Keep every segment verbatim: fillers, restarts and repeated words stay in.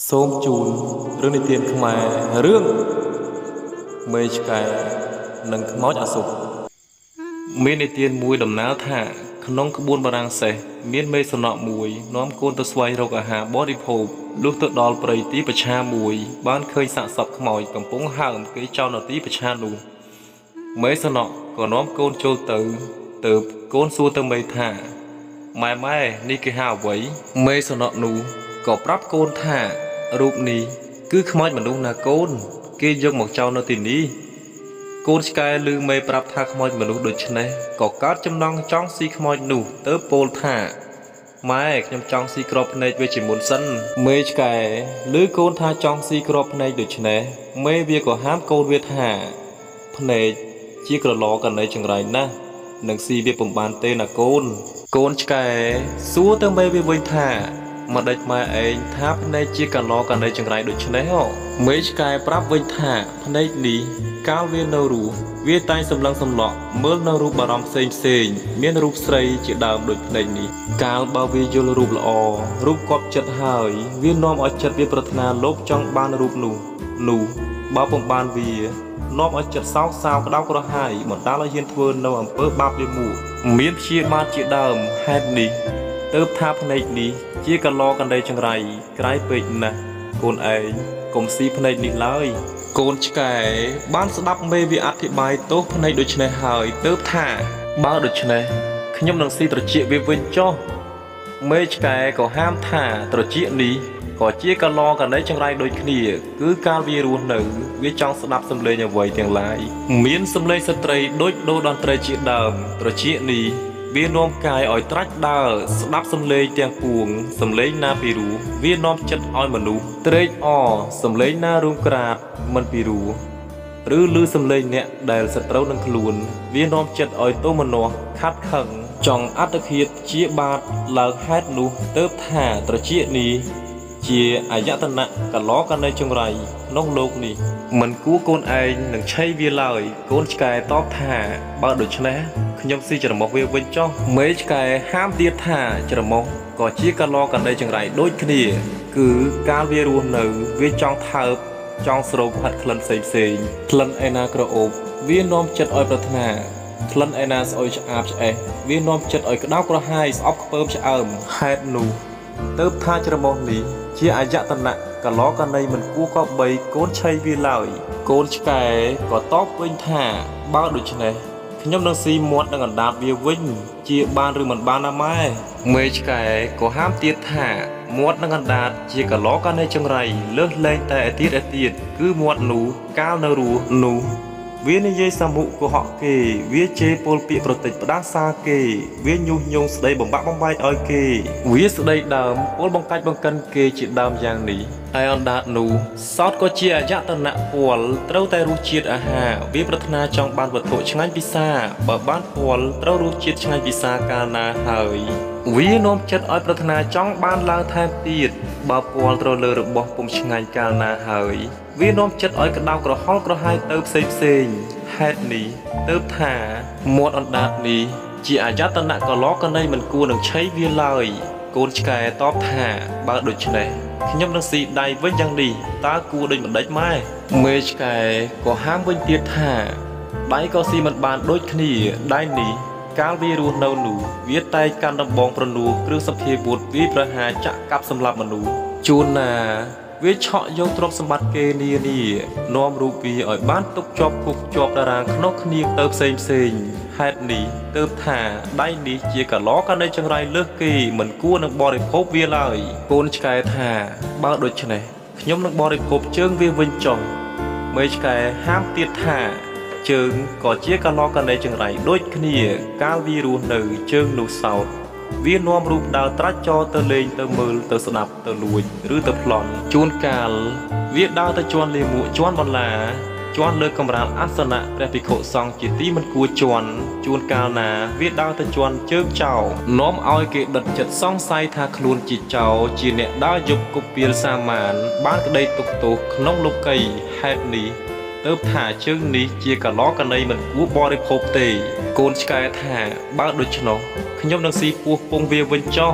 សូមជូនរឿងនិទានខ្មែររឿងមេឆ្កែនិងខ្មោចអសុរមាននិទានមួយដំណាលថាក្នុងក្បួនបារាំងសេះមានមេសំណក់មួយនាំកូនទៅស្វែងរកអាហារបរិភោគលុះទៅដល់ព្រៃទីប្រឆាមួយបានឃើញសាកសពខ្មោចកំពុងហើមគេចោលនៅទីប្រឆានោះមេសំណក់ក៏នាំកូនចូលទៅទៅកូនសួរទៅមេថាម៉ែម៉ែនេះគេហៅអ្វីមេសំណក់នោះក៏ប្រាប់កូនថារូបនេះគឺខ្មោចមនុស្សណាកូនគេយកមកចោលនៅទីនេះកូនឆ្កែឮមេប្រាប់ថាខ្មោចមនុស្សដូច្នេះក៏កើតចំណង់ចង់ស៊ីខ្មោចនោះទៅពោលថាម៉ែខ្ញុំចង់ស៊ីក្របភ្នែកវាជាមុនសិនមេឆ្កែឮកូនថាចង់ស៊ីក្របភ្នែកដូច្នេះមេវាក៏ហាមកូនវាថាភ្នែកជាក្រឡកណីចង្រៃណាស់នឹងស៊ីវាពុំបានទេណាកូនកូនឆ្កែសួរទៅមេវាវិញថាមកដេចម៉ែឯងថាភ្នែកជាកឡកណីចង្រៃដូច្នេះហ៎មេឆ្កែប្រាប់វិញថាភ្នែកនេះកាលវានៅរស់វាតែងសម្លឹងសម្លក់មើលនៅរូបបារម្ភផ្សេងផ្សេងមានរូបស្រីជាដើមដូចភ្នែកនេះកាលបើវាយល់រូបល្អរូបគប់ចិត្តហើយវានាំឲ្យចិត្តវាប្រាថ្នាលោកចង់បានរូបនោះនោះបើពុំបានវានាំឲ្យចិត្តសោកសៅក្តៅក្រហាយបណ្ដាលឲ្យហ៊ានធ្វើនៅអំពើបាបលាមួមានព្យាបាទជាដើមហេតុនេះទើបថាភ្នែកនេះជាកឡកណ្ដីចង្រៃក្រៃពេកណាស់កូនឯងកុំស៊ីភ្នែកនេះឡើយកូនឆ្កែបានស្ដាប់មេវាអធិប្បាយទោសភ្នែកដូច្នេះហើយទើបថាបើដូច្នេះខ្ញុំនឹងស៊ីត្រចៀកវាវិញចុះមេឆ្កែក៏ហាមថាត្រចៀកនេះក៏ជាកឡកណ្ដីចង្រៃដូចគ្នាគឺកាលវារស់នៅវាចង់ស្ដាប់សំឡេងអ្វីទាំងឡាយមានសំឡេងស្ត្រីដូចដូរតន្ត្រីជាដើមត្រចៀកនេះវានាំកាយឲ្យត្រាច់ដើរស្ដាប់សំឡេងទាំងពួងសំឡេងណាពីរោះវានាំចិត្តឲ្យមនុស្សត្រេកអរសំឡេងណារួមក្រាតមិនពីរោះឬឮសំឡេងអ្នកដែលសត្រូវនឹងខ្លួនវានាំចិត្តឲ្យទោមនស្សខាត់ខឹងចង់អត្តឃាតជាបាទឡើងហេតុនោះទើបថាត្រចៀកនេះជាអយតនៈកឡកណីចង្រៃក្នុងលោកនេះមិនគួរកូនឯងនឹងឆៃវាឡើយកូនឆ្កែតបថាបើដូច្នេះខ្ញុំស៊ីច្រមុះវាវិញចុះមេឆ្កែហាមទៀតថាច្រមុះក៏ជាកឡកណ្ដីចង្រៃដូចគ្នាគឺកាលវារស់នៅវាចង់ថើបចង់ស្រោបហាត់ក្លិនផ្សេងផ្សេងក្លិនឯណាក្រអូបវានាំចិត្តឲ្យប្រាថ្នាក្លិនឯណាស្អុយឆ្អាបឆ្អេះវានាំចិត្តឲ្យក្តៅក្រហាយស្អប់ខ្ពើមឆ្អើមហេតុនោះទើបថាច្រមុះនេះជាអយតនៈកឡកណីមិនគួរក៏បីកូនឆៃវាឡើយកូនឆ្កែក៏តបវិញថាបើដូច្នេះខ្ញុំនឹងស៊ីមាត់នឹងអណ្ដាតវាវិញជាបានឬមិនបានណាម៉ែមេឆ្កែក៏ហាមទៀតថាមាត់នឹងអណ្ដាតជាកឡកណីចង្រៃលើសលែងតែឯទៀតឯទៀតគឺមាត់នោះកាលនៅរស់នោះវានិយាយសាមុកុហកគេវាជេរពលពាក្យប្រតិចផ្ដាសាគេវាញុះញង់ស្ដីបំបាក់បំបែកឲ្យគេវាស្ដីដើមពលបង្កាច់បង្កិនគេជាដើមយ៉ាងនេះឯអណ្ដាតនោះសោតក៏ជាអយតនៈពលត្រូវតែរសជាតិអាហារវាប្រាថ្នាចង់បានវត្ថុឆ្ងាញ់ពិសាបើបានពលត្រូវរសជាតិឆ្ងាញ់ពិសាកាលណាហើយវានាំចិត្តឲ្យប្រាថ្នាចង់បានឡើងថែមទៀតបើពលត្រូវលើរបស់ពុំឆ្ងាញ់កាលណាហើយវានាំចិត្តឲ្យក្តៅក្រហល់ក្រហាយទៅផ្សេងផ្សេងហេតុនេះទើបថាមាត់អណ្ដាតនេះជាអយតនៈកឡកណីមិនគួរនឹងឆៃវាឡើយកូនឆ្កែតបថាបើដូច្នេះខ្ញុំនឹងស៊ីដៃវិញយ៉ាងនេះតើគួរដូចម្ដេចម៉ែមេឆ្កែក៏ហាមវិញទៀតថាដៃក៏ស៊ីមិនបានដូចគ្នាដៃនេះកាលវារស់នៅនោះវាតែងកាន់ដំបងប្រនួគ្រឿងសព្វាវុធវាប្រហារចាក់កាប់សម្លាប់មនុស្សជួនណាវាឆក់យកទ្រព្យសម្បត្តិគេនានានាំរូបវាឲ្យបានទុកជាប់គុកជាប់តារាងក្នុងគ្នាទៅផ្សេងផ្សេងហេតុនេះទើបថាដៃនេះជាកឡកណីចង្រៃលើសគេមិនគួរនឹងបរិភោគវាឡើយកូនឆ្កែថាបើដូច្នេះខ្ញុំនឹងបរិភោគជើងវាវិញចុះមេឆ្កែហាមទៀតថាជើងក៏ជាកឡកណីចង្រៃដូចគ្នាកាលវារស់នៅជើងនោះសោតវានាំរូបដើរត្រាច់ចរទៅលេងទៅមើលទៅស្ដាប់ទៅលួចឬទៅប្លន់ជួនកាលវាដើរទៅជន់លាមកជន់បន្លាជន់លើកម្រាលអាសនៈព្រះភិក្ខុសង្ឃជាទីមិនគួរជន់ជួនកាលណាវាដើរទៅជន់ជើងចោលនាំឲ្យគេដិតចិត្តសង្ស័យថាខ្លួនជាចោរជាអ្នកដើរយកគប់ពីលសាមានបានក្តីទុកទោសក្នុងលោកីហេតុនេះទើបថាជើងនេះជាកឡកណីមិនគួរបរិភោគទេកូនឆ្កែថាបើដូច្នោះខ្ញុំនឹងស៊ីពោះពងវាវិញចុះ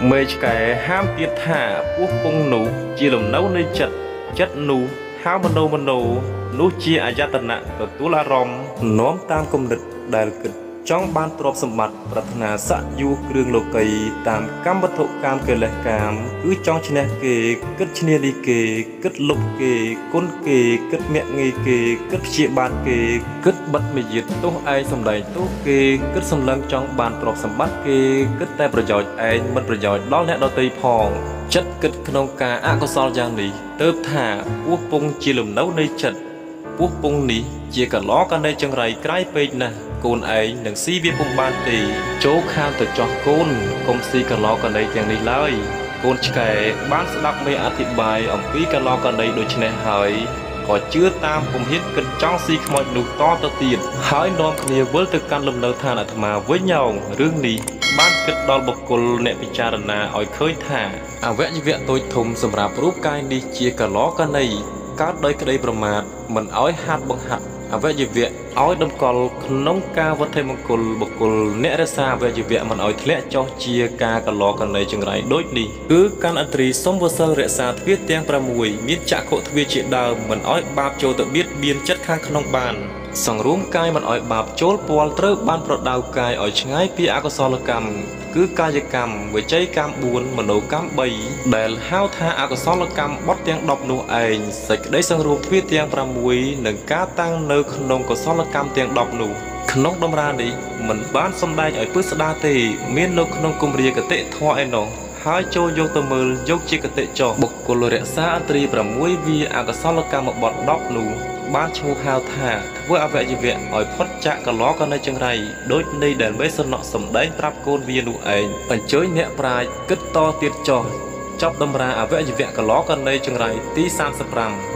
មេឆ្កែហាមទៀតថាពោះពងនោះជាលំនៅនៃចិត្តចិត្តនោះហៅមโนមโนនោះជាអាយតនៈទទួលអារម្មណ៍នាំតាមគំនិតដែលគិតចង់បានទ្រព្យសម្បត្តិប្រាថ្នាស័ក្តិយុគ្រឿងលោកីតាមកម្មវត្ថុកាមកិលេសកាមគឺចង់ឈ្នះគេគិតឈ្នានីគេគិតលុបគេគុណគេគិតមាក់ងាយគេគិតព្យាបាទគេគិតបិទមាយាទទោសឯងសម្ដែងទោសគេគិតសម្លឹងចង់បានទ្រព្យសម្បត្តិគេគិតតែប្រយោជន៍ឯងមិនប្រយោជន៍ដល់អ្នកដទៃផងចិត្តគិតក្នុងការអកុសលយ៉ាងនេះទើបថាពោះពងជាលំនៅនៃចិត្តពោះពងនេះជាកឡកនៃចង្រៃក្រៃពេកណាស់កូនឯងនឹងស៊ីវាពុំបានទេចូលខាងទៅចោះកូនកុំស៊ីកឡកនៃទាំងនេះឡើយកូនឆ្កែបានស្ដាប់មេអធិប្បាយអំពីកឡកនៃដូច្នេះហើយក៏ជឿតាមពុំហ៊ានគិតចង់ស៊ីខ្មោចនោះតទៅទៀតហើយនាំគ្នាវិលទៅកាន់លំនៅឋានអាត្មាវិញញោមរឿងនេះបានគិតដល់បុគ្គលអ្នកពិចារណាឲ្យឃើញថាអវយវៈតូចធំសម្រាប់រូបកាយនេះជាកឡកនៃកើតដោយក្តីប្រមាទមិនឲ្យហាត់បង្ហាត់អវយវៈឲ្យតម្កល់ក្នុងការវត្ថិមង្គលបុគ្គលអ្នករសាអវយវៈមិនឲ្យធ្លាក់ចុះជាការកឡកនៃចង្រៃដូចនេះគឺកាន់អត្រីសុំវសិលរក្សាទ្វារទាំងប្រាំមួយមានចក្ខុទ្វារជាដើមមិនឲ្យបាបចូលទៅបៀតបៀនចិត្តខាងក្នុងបានសង្រួមកាយមិនឲ្យបាបចូលពាល់ត្រូវបានប្រដៅកាយឲ្យឆ្ងាយពីអកុសលកម្មគឺកាយកម្មវិច័យកម្មបួនមនោកម្មបីដែលហៅថាអកុសលកម្មបត់ទាំងដប់នោះឯងសេចក្តីសង្រួមទ្វារទាំងប្រាំមួយនិងការតាំងនៅក្នុងកុសលកម្មទាំងដប់នោះក្នុងតម្រានេះមិនបានសម្ដែងឲ្យពឹស្ដាទេមាននៅក្នុងគម្រាគតិធម៌ឯណោះហើយចូលយកទៅមើលយកជាគតិចោះបុគ្គលរក្សាអត្រីប្រាំមួយវាអកុសលកម្មបត់ដប់នោះបានឈ្មោះហៅថាធ្វើអវយវៈឲ្យផុតចាកកឡកនៃចង្រៃដូចនៃដែលមេសនៈសម្ដែងប្រាប់កូនវានោះឯងអញ្ជើញអ្នកប្រាជ្ញគិតតទៀតចោះចប់តម្រាអវយវៈកឡកនៃចង្រៃទីសាមសិបប្រាំ